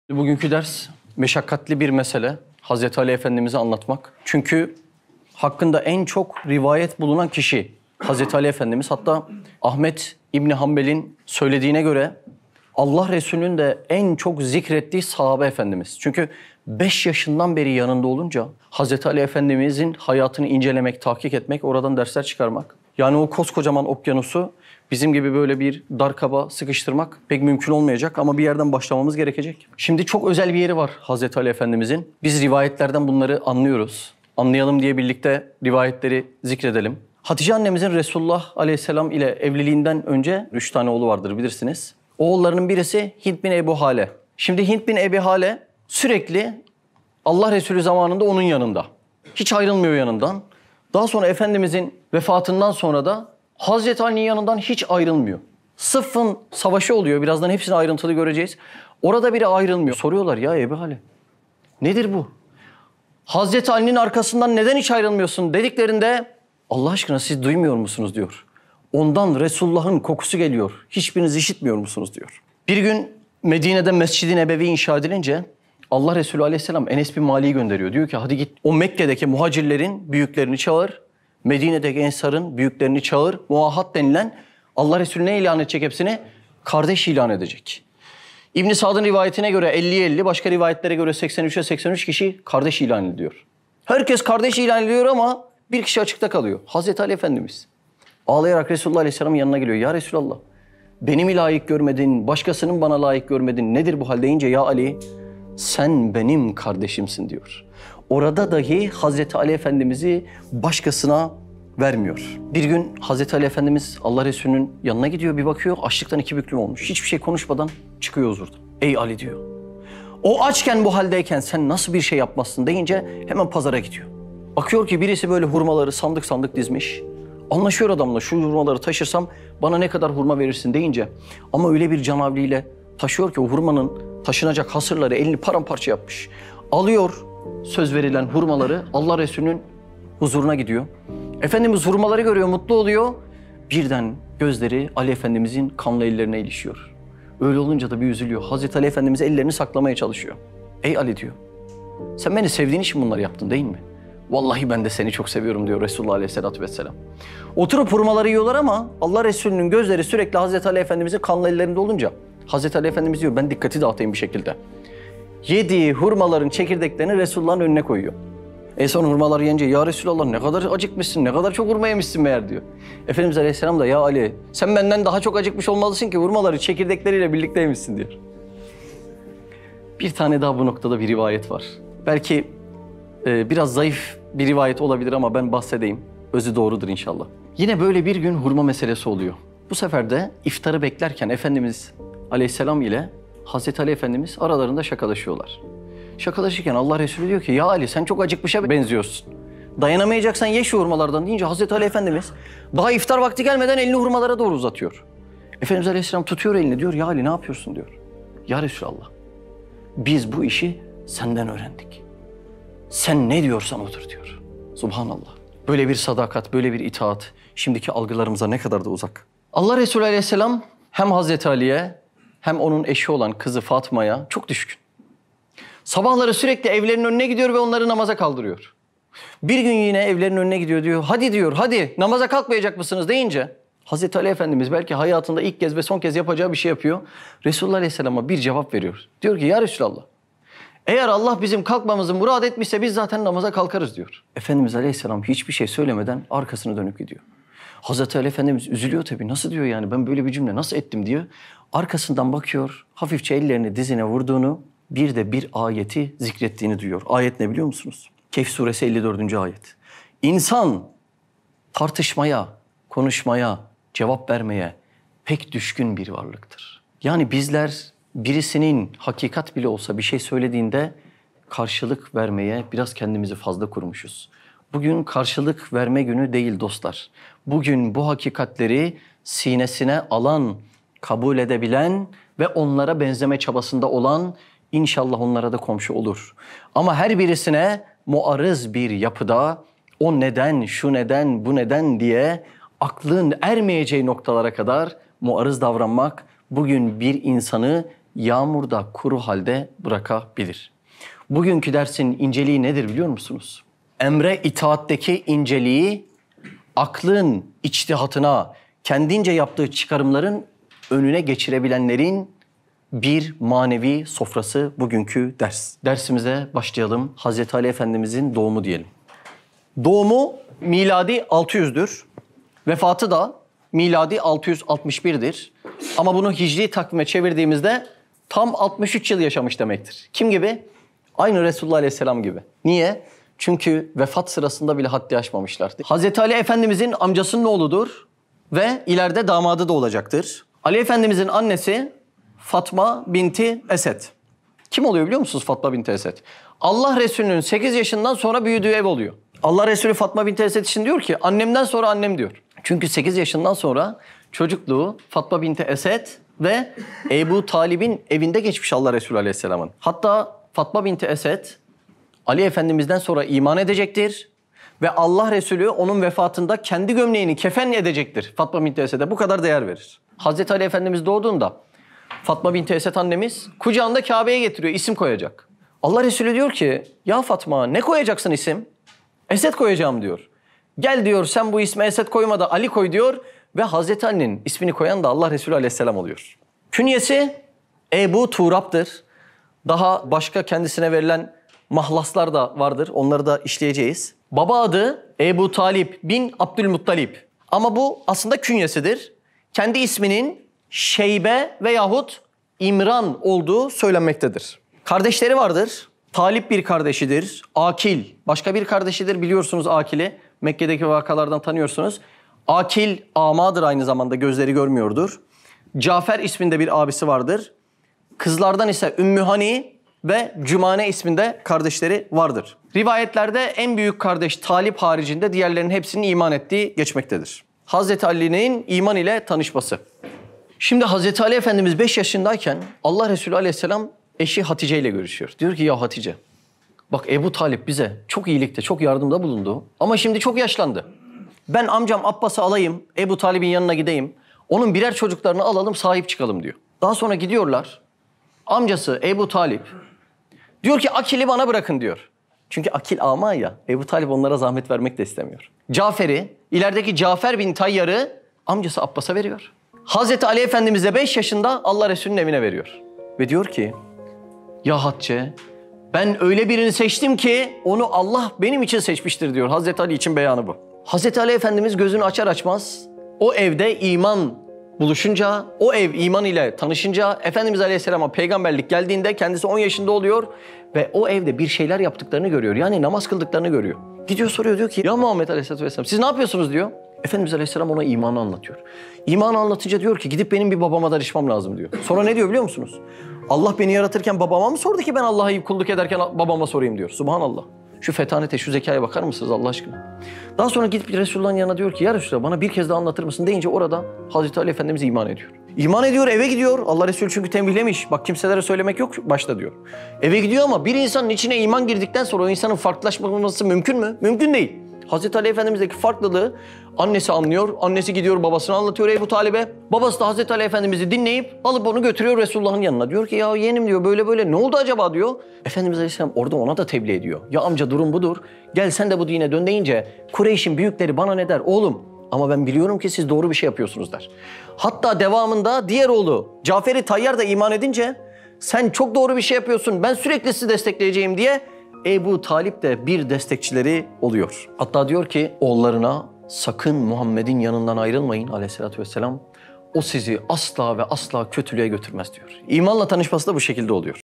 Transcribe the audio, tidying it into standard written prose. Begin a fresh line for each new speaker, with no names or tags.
Bugünkü ders meşakkatli bir mesele. Hazreti Ali Efendimiz'i anlatmak. Çünkü hakkında en çok rivayet bulunan kişi Hazreti Ali Efendimiz. Hatta Ahmet İbni Hanbel'in söylediğine göre Allah Resulü'nün de en çok zikrettiği sahabe Efendimiz. Çünkü 5 yaşından beri yanında olunca Hazreti Ali Efendimiz'in hayatını incelemek, tahkik etmek, oradan dersler çıkarmak. Yani o koskocaman okyanusu bizim gibi böyle bir dar kaba sıkıştırmak pek mümkün olmayacak ama bir yerden başlamamız gerekecek. Şimdi çok özel bir yeri var Hazreti Ali Efendimiz'in. Biz rivayetlerden bunları anlıyoruz. Anlayalım diye birlikte rivayetleri zikredelim. Hatice annemizin Resulullah Aleyhisselam ile evliliğinden önce 3 tane oğlu vardır bilirsiniz. Oğullarının birisi Hint bin Ebu Hale. Şimdi Hint bin Ebu Hale sürekli Allah Resulü zamanında onun yanında. Hiç ayrılmıyor yanından. Daha sonra Efendimizin vefatından sonra da Hazreti Ali'nin yanından hiç ayrılmıyor. Sıffın savaşı oluyor. Birazdan hepsini ayrıntılı göreceğiz. Orada biri ayrılmıyor. Soruyorlar ya Ebu Hale nedir bu? Hazreti Ali'nin arkasından neden hiç ayrılmıyorsun dediklerinde Allah aşkına siz duymuyor musunuz diyor. Ondan Resulullah'ın kokusu geliyor. Hiçbiriniz işitmiyor musunuz diyor. Bir gün Medine'de Mescid-i Nebevi inşa edilince Allah Resulü Aleyhisselam Enes bin Malik'i gönderiyor. Diyor ki hadi git o Mekke'deki muhacirlerin büyüklerini çağır. Medine'deki Ensar'ın büyüklerini çağır. Muahat denilen Allah Resulü ne ilan edecek hepsini? Kardeş ilan edecek. İbn-i Sa'd'ın rivayetine göre 50'ye 50, başka rivayetlere göre 83'e 83 kişi kardeş ilan ediyor. Herkes kardeş ilan ediyor ama bir kişi açıkta kalıyor. Hazreti Ali Efendimiz. Ağlayarak Resulullah Aleyhisselam'ın yanına geliyor. Ya Resulallah, beni mi layık görmedin, başkasının bana layık görmedin, nedir bu hal deyince ya Ali, sen benim kardeşimsin diyor. Orada dahi Hazreti Ali Efendimiz'i başkasına vermiyor. Bir gün Hazreti Ali Efendimiz Allah Resulü'nün yanına gidiyor, bir bakıyor açlıktan 2 büklüm olmuş. Hiçbir şey konuşmadan çıkıyor huzurda. Ey Ali diyor, o açken bu haldeyken sen nasıl bir şey yapmazsın deyince hemen pazara gidiyor. Bakıyor ki birisi böyle hurmaları sandık sandık dizmiş. Anlaşıyor adamla, şu hurmaları taşırsam bana ne kadar hurma verirsin deyince ama öyle bir canavliyle taşıyor ki o hurmanın taşınacak hasırları elini paramparça yapmış. Alıyor söz verilen hurmaları Allah Resulü'nün huzuruna gidiyor. Efendimiz hurmaları görüyor, mutlu oluyor. Birden gözleri Ali Efendimizin kanlı ellerine ilişiyor. Öyle olunca da bir üzülüyor. Hazreti Ali Efendimiz ellerini saklamaya çalışıyor. Ey Ali diyor, sen beni sevdiğin için bunları yaptın değil mi? Vallahi ben de seni çok seviyorum diyor Resulullah Aleyhisselatü Vesselam. Oturup hurmaları yiyorlar ama Allah Resulü'nün gözleri sürekli Hazreti Ali Efendimizin kanlı ellerinde olunca Hazreti Ali Efendimiz diyor ben dikkati dağıtayım bir şekilde. Yediği hurmaların çekirdeklerini Resulullah'ın önüne koyuyor. Son hurmaları yiyince ya Resulallah ne kadar acıkmışsın, ne kadar çok hurma yemişsin meğer diyor. Efendimiz Aleyhisselam da ya Ali sen benden daha çok acıkmış olmalısın ki hurmaları çekirdekleriyle birlikte yemişsin diyor. Bir tane daha bu noktada bir rivayet var. Belki biraz zayıf bir rivayet olabilir ama ben bahsedeyim. Özü doğrudur inşallah. Yine böyle bir gün hurma meselesi oluyor. Bu sefer de iftarı beklerken Efendimiz Aleyhisselam ile Hazreti Ali Efendimiz aralarında şakalaşıyorlar. Şakalaşırken Allah Resulü diyor ki ya Ali sen çok acıkmışa benziyorsun. Dayanamayacaksan ye şu hurmalardan deyince Hazreti Ali Efendimiz daha iftar vakti gelmeden elini hurmalara doğru uzatıyor. Efendimiz Aleyhisselam tutuyor elini diyor ya Ali ne yapıyorsun diyor. Ya Resulallah biz bu işi senden öğrendik. Sen ne diyorsan odur diyor. Subhanallah. Böyle bir sadakat, böyle bir itaat şimdiki algılarımıza ne kadar da uzak. Allah Resulü Aleyhisselam hem Hazreti Ali'ye hem onun eşi olan kızı Fatma'ya çok düşkün. Sabahları sürekli evlerinin önüne gidiyor ve onları namaza kaldırıyor. Bir gün yine evlerinin önüne gidiyor diyor. Hadi diyor, hadi namaza kalkmayacak mısınız deyince Hazreti Ali Efendimiz belki hayatında ilk kez ve son kez yapacağı bir şey yapıyor. Resulullah Aleyhisselam'a bir cevap veriyor. Diyor ki ya Resulallah eğer Allah bizim kalkmamızı murad etmişse biz zaten namaza kalkarız diyor. Efendimiz Aleyhisselam hiçbir şey söylemeden arkasını dönüp gidiyor. Hazreti Ali Efendimiz üzülüyor tabii. Nasıl diyor yani ben böyle bir cümle nasıl ettim diyor. Arkasından bakıyor hafifçe ellerini dizine vurduğunu bir de bir ayeti zikrettiğini duyuyor. Ayet ne biliyor musunuz? Kehf suresi 54. ayet. İnsan tartışmaya, konuşmaya, cevap vermeye pek düşkün bir varlıktır. Yani bizler birisinin hakikat bile olsa bir şey söylediğinde karşılık vermeye biraz kendimizi fazla kurmuşuz. Bugün karşılık verme günü değil dostlar. Bugün bu hakikatleri sinesine alan, kabul edebilen ve onlara benzeme çabasında olan inşallah onlara da komşu olur. Ama her birisine muarız bir yapıda o neden, şu neden, bu neden diye aklın ermeyeceği noktalara kadar muarız davranmak bugün bir insanı yağmurda kuru halde bırakabilir. Bugünkü dersin inceliği nedir biliyor musunuz? Emre itaatteki inceliği, aklın içtihatına, kendince yaptığı çıkarımların önüne geçirebilenlerin bir manevi sofrası bugünkü ders. Dersimize başlayalım. Hazreti Ali Efendimizin doğumu diyelim. Doğumu miladi 600'dür. Vefatı da miladi 661'dir. Ama bunu hicri takvime çevirdiğimizde tam 63 yıl yaşamış demektir. Kim gibi? Aynı Resulullah Aleyhisselam gibi. Niye? Çünkü vefat sırasında bile haddi aşmamışlardı. Hazreti Ali Efendimizin amcasının oğludur ve ileride damadı da olacaktır. Ali Efendimizin annesi Fatma binti Esed. Kim oluyor biliyor musunuz Fatma binti Esed? Allah Resulü'nün 8 yaşından sonra büyüdüğü ev oluyor. Allah Resulü Fatma binti Esed için diyor ki annemden sonra annem diyor. Çünkü 8 yaşından sonra çocukluğu Fatma binti Esed ve Ebu Talib'in evinde geçmiş Allah Resulü Aleyhisselam'ın. Hatta Fatma binti Esed Ali Efendimiz'den sonra iman edecektir. Ve Allah Resulü onun vefatında kendi gömleğini kefen edecektir. Fatma binti Esed'e bu kadar değer verir. Hazreti Ali Efendimiz doğduğunda Fatma binti Esed annemiz kucağında Kabe'ye getiriyor, isim koyacak. Allah Resulü diyor ki ya Fatma ne koyacaksın isim? Esed koyacağım diyor. Gel diyor sen bu isme Esed koyma da Ali koy diyor. Ve Hazreti Ali'nin ismini koyan da Allah Resulü Aleyhisselam oluyor. Künyesi Ebu Turab'dır. Daha başka kendisine verilen mahlaslar da vardır. Onları da işleyeceğiz. Baba adı Ebu Talip bin Abdülmuttalip. Ama bu aslında künyesidir. Kendi isminin Şeybe veyahut İmran olduğu söylenmektedir. Kardeşleri vardır. Talip bir kardeşidir. Akil başka bir kardeşidir. Biliyorsunuz Akil'i. Mekke'deki vakalardan tanıyorsunuz. Akil amadır aynı zamanda gözleri görmüyordur. Cafer isminde bir abisi vardır. Kızlardan ise Ümmü Hani ve Cümane isminde kardeşleri vardır. Rivayetlerde en büyük kardeş Talip haricinde diğerlerinin hepsinin iman ettiği geçmektedir. Hazreti Ali'nin iman ile tanışması. Şimdi Hazreti Ali Efendimiz 5 yaşındayken Allah Resulü Aleyhisselam eşi Hatice ile görüşüyor. Diyor ki ya Hatice bak Ebu Talip bize çok iyilikte çok yardımda bulundu ama şimdi çok yaşlandı. Ben amcam Abbas'ı alayım Ebu Talib'in yanına gideyim. Onun birer çocuklarını alalım sahip çıkalım diyor. Daha sonra gidiyorlar. Amcası Ebu Talip diyor ki Akil'i bana bırakın diyor. Çünkü Akil ama ya Ebu Talip onlara zahmet vermek de istemiyor. Cafer'i ilerideki Cafer bin Tayyar'ı amcası Abbas'a veriyor. Hazreti Ali Efendimiz de 5 yaşında Allah Resulü'nün evine veriyor. Ve diyor ki ya Hatice ben öyle birini seçtim ki onu Allah benim için seçmiştir diyor. Hazreti Ali için beyanı bu. Hazreti Ali Efendimiz gözünü açar açmaz o evde iman buluşunca, o ev iman ile tanışınca Efendimiz Aleyhisselam'a peygamberlik geldiğinde kendisi 10 yaşında oluyor ve o evde bir şeyler yaptıklarını görüyor. Yani namaz kıldıklarını görüyor. Gidiyor soruyor diyor ki ya Muhammed Aleyhisselatü Vesselam siz ne yapıyorsunuz diyor. Efendimiz Aleyhisselam ona imanı anlatıyor. İmanı anlatınca diyor ki gidip benim bir babama danışmam lazım diyor. Sonra ne diyor biliyor musunuz? Allah beni yaratırken babama mı sordu ki ben Allah'a kulluk ederken babama sorayım diyor. Subhanallah. Şu fetanete, şu zekaya bakar mısınız Allah aşkına? Daha sonra gidip Resulullah'ın yanına diyor ki ya Resulullah bana bir kez daha anlatır mısın deyince orada Hazreti Ali Efendimiz iman ediyor. İman ediyor eve gidiyor. Allah Resulü çünkü tembihlemiş. Bak kimselere söylemek yok başta diyor. Eve gidiyor ama bir insanın içine iman girdikten sonra o insanın farklılaşması mümkün mü? Mümkün değil. Hazreti Ali Efendimiz'deki farklılığı annesi anlıyor. Annesi gidiyor babasına anlatıyor Ebu Talib'e. Babası da Hazreti Ali Efendimiz'i dinleyip alıp onu götürüyor Resulullah'ın yanına. Diyor ki ya yeğenim diyor böyle böyle ne oldu acaba diyor. Efendimiz Aleyhisselam orada ona da tebliğ ediyor. Ya amca durum budur. Gel sen de bu dine dön deyince Kureyş'in büyükleri bana ne der? Oğlum ama ben biliyorum ki siz doğru bir şey yapıyorsunuz der. Hatta devamında diğer oğlu Cafer-i Tayyar da iman edince sen çok doğru bir şey yapıyorsun. Ben sürekli sizi destekleyeceğim diye Ebu Talip de bir destekçileri oluyor. Hatta diyor ki oğullarına sakın Muhammed'in yanından ayrılmayın Aleyhisselatü Vesselam. O sizi asla ve asla kötülüğe götürmez diyor. İmanla tanışması da bu şekilde oluyor.